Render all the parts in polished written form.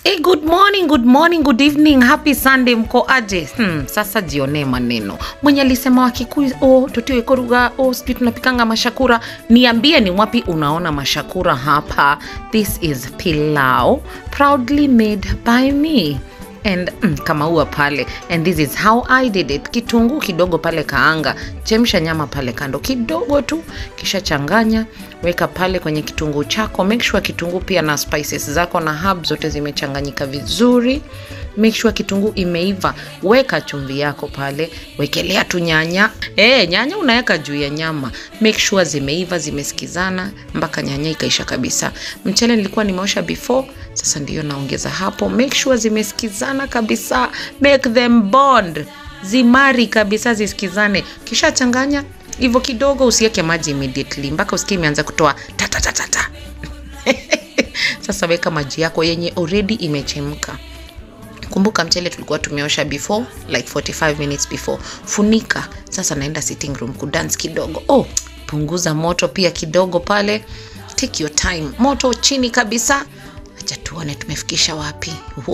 Hey, good morning, good evening, happy Sunday, mko aje? Sasa jione maneno. Mwenye alisema wa Kikuyu, tutiwe koruga, sijui tunapikanga mashakura. Niambie ni wapi unaona mashakura hapa. This is pilau, proudly made by me. And kama huwa pale, and this is how I did it. Kitunguu kidogo pale kaanga, chemsha nyama pale kando kidogo tu, kisha changanya, weka pale kwenye kitunguu chako. Make sure kitunguu pia na spices zako na herbs zote zimechanganyika vizuri. Make sure kitunguu imeiva, weka chumvi yako pale, wekelea tu nyanya. Nyanya unaweka juu ya nyama. Make sure zimeiva, zimesikizana mpaka nyanya ikaisha kabisa. Mchele nilikuwa nimeosha before, sasa ndio naongeza hapo. Make sure zimesikizana kabisa. Make them bond. Zimari kabisa, zisikizane. Kisha changanya hivyo kidogo, usiweke maji immediately mpaka usikie imeanza kutoa ta. Sasa weka maji yako yenye already imechemka. Kumbuka mchele tulikuwa tumeosha before, like 45 minutes before. Funika. Sasa naenda sitting room kudance kidogo. Punguza moto pia kidogo pale. Take your time. Moto chini kabisa. Acha tuone tumefikisha wapi.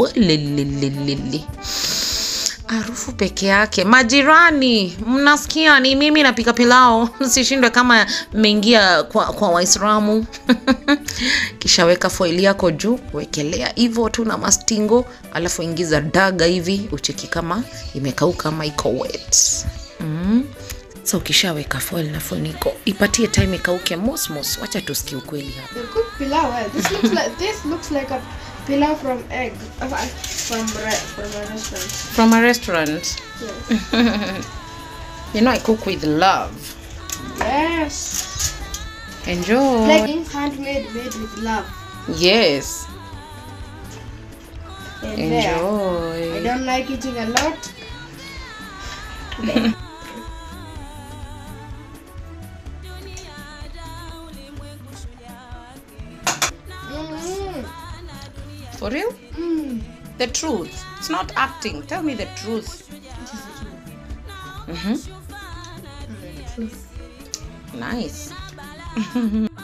Harufu peke yake. Majirani, mnasikia ni mimi napika pilau. Msishindwe kama mmeingia kwa Waislamu. Kisha weka foil yako juu, wekelea hivyo tu na mastingo, alafu ingiza daga hivi, ucheki kama imekauka ama iko wet. So kisha weka foil na funiko, ipatie time ikauke mos. Wacha tusikie ukweli hapa. The cooked pilau. This looks like a pilau from egg. From a restaurant. From a restaurant? Yes. You know I cook with love. Yes. Enjoy. Like handmade, made with love. Yes. And enjoy. There. I don't like eating a lot. For real? The truth. It's not acting. Tell me the truth. What is the truth? The truth. Nice.